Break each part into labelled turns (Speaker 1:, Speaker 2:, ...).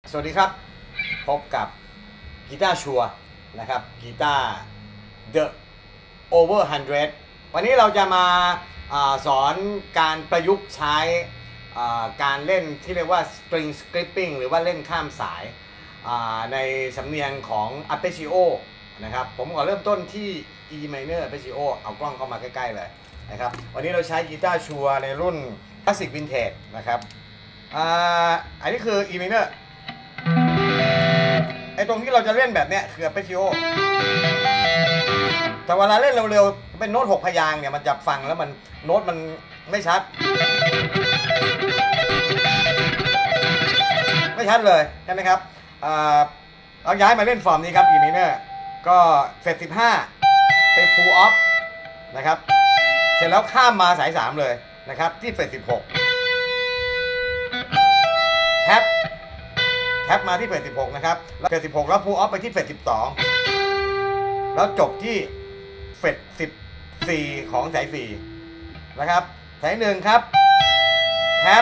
Speaker 1: สวัสดีครับพบกับกีตาร์ชัวนะครับกีตาร์ The Over 100วันนี้เราจะมาสอนการประยุกต์ใช้การเล่นที่เรียกว่า string scripting หรือว่าเล่นข้ามสายในสำเนียงของ arpeggio นะครับผมขอเริ่มต้นที่ E minor arpeggio เอากล้องเข้ามาใกล้ๆเลยนะครับวันนี้เราใช้กีตาร์ชัวในรุ่น Classic Vintage นะครับอันนี้คือ E minorไอ้ตรงที่เราจะเล่นแบบเนี้ยคืออาร์เปจิโอแต่เวลาเล่นเร็วๆเป็นโน้ต6พยางค์เนี่ยมันจะฟังแล้วมันโน้ตมันไม่ชัดเลยใช่ไหมครับเอาย้ายมาเล่นฟอร์มนี้ครับ E minor ก็เฟส15ไปพูลออฟนะครับเสร็จแล้วข้ามมาสาย3เลยนะครับที่เฟส16แท็บมาที่เฟส16นะครับแล้วเฟส16แล้วพูลออฟไปที่เฟส12แล้วจบที่เฟส14ของสาย4นะครับสาย1ครับแท็บ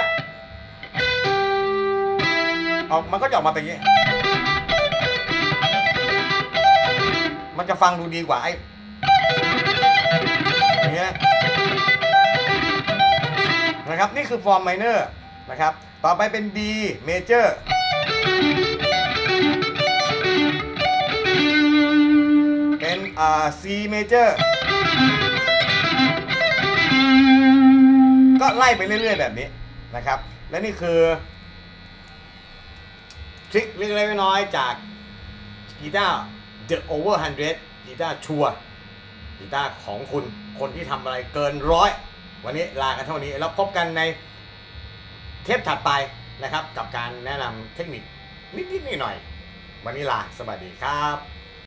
Speaker 1: ออกมันก็จะออกมาเป็นอย่างนี้มันจะฟังดูดีกว่าไอ้อย่างเงี้ยนะครับนี่คือฟอร์มไมเนอร์นะครับต่อไปเป็น B majorเป็น C major ก็ไล่ไปเรื่อยๆแบบนี้นะครับและนี่คือทริคเล็กๆน้อยๆจากกีตาร์ The Over 100กีตาร์ชัวกีตาร์ของคุณคนที่ทำอะไรเกิน100วันนี้ลากันเท่านี้แล้วพบกันในเทปถัดไปนะครับกับการแนะนำเทคนิคนิดๆหน่อยๆวันนี้ลาสวัสดีครับ